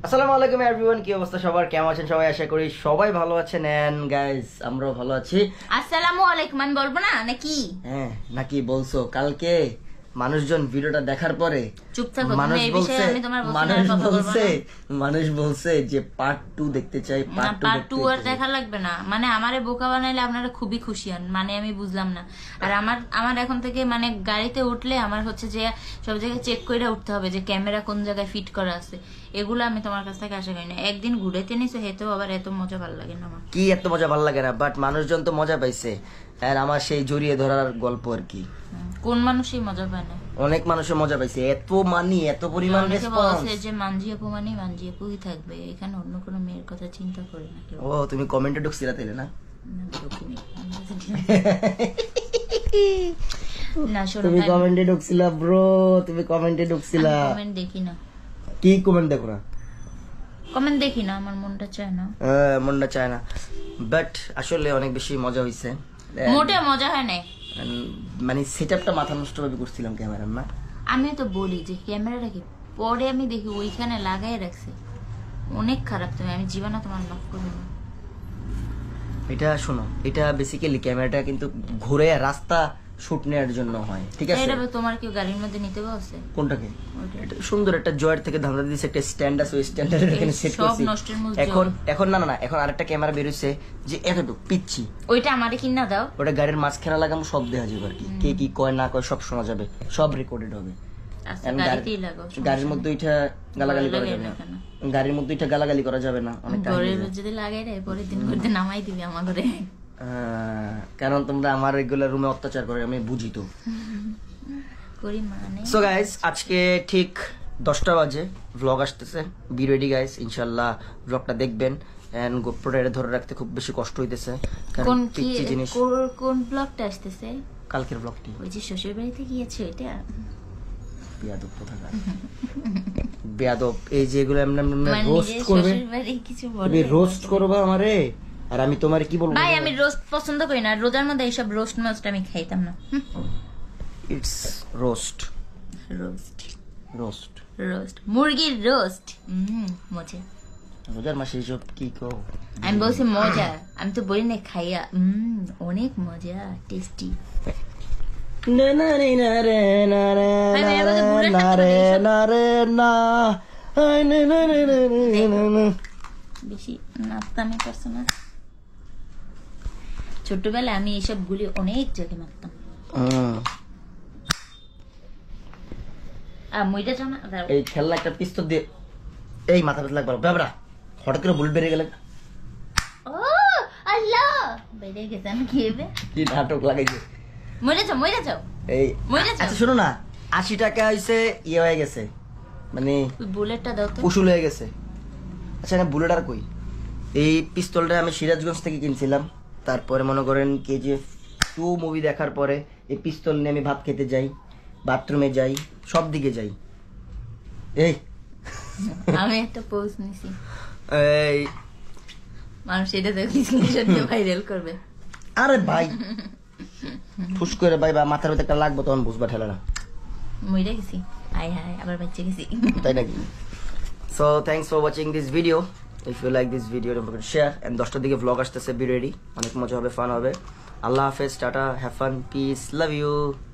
আসসালামু আলাইকুম এভরিওয়ান, কি অবস্থা সবার, কেমন আছেন সবাই? আশা করি সবাই ভালো আছেন। এন্ড গাইস, আমরাও ভালো আছি। আসসালামু আলাইকুম আমি বলবো না নাকি? হ্যাঁ, নাকি বলছো? কালকে মানুষজন ভিডিওটা দেখার পরে চুপ থাকো, তুমি এই বিষয়ে আমি তোমার মানুষ বলছে যে পার্ট 2 দেখতে চাই। পার্ট 2 আর দেখা লাগবে না, মানে আমারে বোকা বানাইলে আপনারা খুবই খুশি হন, মানে আমি বুঝলাম না। আর আমার এখন থেকে মানে গাড়িতে উঠলে আমার হচ্ছে যে সব জায়গায় চেক করে উঠতে হবে যে ক্যামেরা কোন জায়গায় ফিট করা আছে। এগুলো আমি তোমার কাছ থেকে আশা করি না। একদিন ঘুরেতে নিছো হেতেও আবার এত মজা ভালো লাগে না আমার। কি এত মজা ভালো লাগে না? বাট মানুষজন তো মজা পাইছে। আর আমার সেই জড়িয়ে ধরার গল্প আর কি। কোন মানুষই মজা পায় না? অনেক মানুষের মজা পাইছে। এত এত পরিমাণ রেসপন্স যে মানজি আপু মানে মানজি আপুই থাকবে, এখানে অন্য কোনো মেয়ের কথা চিন্তা করে না কেউ। ও, তুমি কমেন্টে ঢুকছিলা তাইলে না? না শোনো, তুমি কমেন্টে ঢুকছিলা ব্রো, তুমি কমেন্টে ঢুকছিলা। কমেন্ট দেখি না। কি কমেন্ট দেখো না? কমেন্ট দেখি না, আমার মনটা চায় না। মনটা চায় না, বাট আসলে অনেক বেশি মজা হইছে। মোটে মজা হয় না, মানে সেটআপটা মাথা নষ্ট ভাবে করছিলাম ক্যামেরার না। আমি তো বলি যে ক্যামেরাটা কি, পরে আমি দেখি ওইখানে লাগাই রাখছে। অনেক খারাপ তুমি, আমি জীবনে তোমার মাফ করব না। এটা শোনো, এটা বেসিক্যালি ক্যামেরাটা কিন্তু ঘুরে রাস্তা শুট নেওয়ার জন্য হয়, ঠিক আছে? এটা তোমার কি গাড়ির মধ্যে নিতে বলছে? কোনটাকে? এটা সুন্দর একটা জয়ের থেকে ধান্দা দিয়েছে, একটা স্ট্যান্ড আছে, ওই স্ট্যান্ডের এখানে সেট করছি। এখন না এখন আরেকটা ক্যামেরা বের হইছে যে এতটুকু পিচ্ছি, ওইটা আমারে কিনা দাও। ওটা গাড়ির মাঝখানে লাগাম, সব দেখা যাবে আর কি। কে কি কয় না কয় সব শোনা যাবে, সব রেকর্ডেড হবে। গাড়ির মধ্যে ওইটা গালাগালি করা যাবে না, গাড়ির মধ্যে ওইটা গালাগালি করা যাবে না। অনেক যদি লাগাই রে পরের দিন করতে নামাই দিবি আমার ঘরে। কারণ তোমরা আমার রেগুলার রুমে অত্যাচার করে, আমি বুঝি তো। সো গাইস, আজকে ঠিক 10টা বাজে ভ্লগ আসতেছে। বি রেডি গাইস, ইনশাআল্লাহ ভ্লগটা দেখবেন। এন্ড গোপ্রোটা ধরে রাখতে খুব বেশি কষ্ট হইতেছে, কারণ পিচ্চি জিনিস। কোন ব্লগটা আসতেছে? কালকের ব্লগটি, ওই যে শ্বশুর বাড়িতে গিয়েছে ওইটা। বেয়াদব কোথাকার, বেয়াদব। এই যেগুলো এমনি রোস্ট করবে, তুমি রোস্ট করবে আমারে, আর আমি তোমারে কি বলবো? ভাই আমি রোস্ট পছন্দ করি না, রোজার মধ্যে এইসব রোস্ট মাস্ট আমি খাইতাম না। It's roast roast roast roast মুরগির রোস্ট। মজা। রোজার মাসে এইসব কি কো? আমি বলছি মজা, আমি তো বলি না খাইয়া। অনেক মজা, টেস্টি। না না রে না রে না রে না রে না রে না না। বেশি নাচতামই করছো না। ছোটবেলায় আমি এইসব গুলি অনেক জায়গায় মারতাম। এই খেলনা একটা পিস্তল দিয়ে এই মাথা ব্যথা লাগবে বাবরা, হঠাৎ করে বুলেট বেরিয়ে গেলে। ও আল্লাহ, বেরিয়ে গেছে। আমি খেয়ে কি নাটক লাগাইছে। মরে যাও এই আচ্ছা শোনো না, 80 টাকা হইছে ইয়ে হয়ে গেছে, মানে বুলেটটা দাও তো, উসুল হয়ে গেছে। আচ্ছা না, বুলেট আর কই? এই পিস্তলটা আমি সিরাজগঞ্জ থেকে কিনছিলাম। তারপরে মনে করেন KGF 2 মুভি দেখার পরে এই পিস্তল নিয়ে আমি ভাত খেতে যাই, বাথরুমে যাই, সব দিকে যাই। এই আমি একটা পোস্ট নিছি, এই মানুষ এটা দেখে স্ক্রিনশট দিয়ে ভাইরাল করবে। আরে ভাই ফুস করে ভাই বা মাথার ভিতরে একটা লাগবে, তখন বুঝবা ঠেলাটা। মইরা গেছি, হাই আবার বাচ্চা গেছি, তাই নাকি? So thanks for watching this video. If you like this video don't forget share. And 10টার দিকে ব্লগ আসতেছে, বি রেডি। অনেক মজা হবে, ফান হবে। আল্লাহ হাফেজ, tata, have fun, peace, love you.